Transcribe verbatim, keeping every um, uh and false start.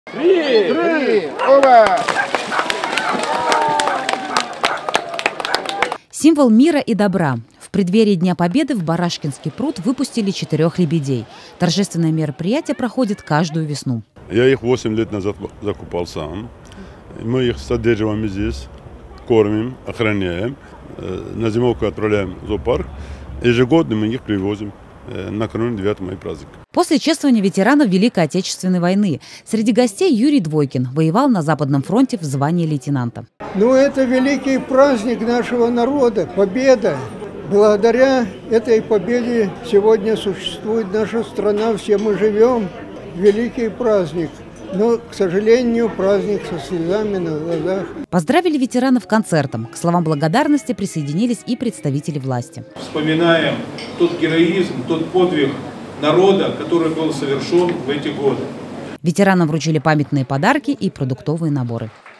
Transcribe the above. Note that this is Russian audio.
Три! Три! Оба! Символ мира и добра. В преддверии Дня Победы в Барашкинский пруд выпустили четырех лебедей. Торжественное мероприятие проходит каждую весну. Я их восемь лет назад закупал сам. Мы их содержим здесь, кормим, охраняем. На зимовку отправляем в зоопарк. Ежегодно мы их привозим накануне девятого мая праздника. После чествования ветеранов Великой Отечественной войны среди гостей Юрий Двойкин воевал на Западном фронте в звании лейтенанта. Ну, это великий праздник нашего народа, победа. Благодаря этой победе сегодня существует наша страна, все мы живем. Великий праздник. Но, к сожалению, праздник со слезами на глазах. Поздравили ветеранов концертом. К словам благодарности присоединились и представители власти. Вспоминаем тот героизм, тот подвиг народа, который был совершен в эти годы. Ветеранам вручили памятные подарки и продуктовые наборы.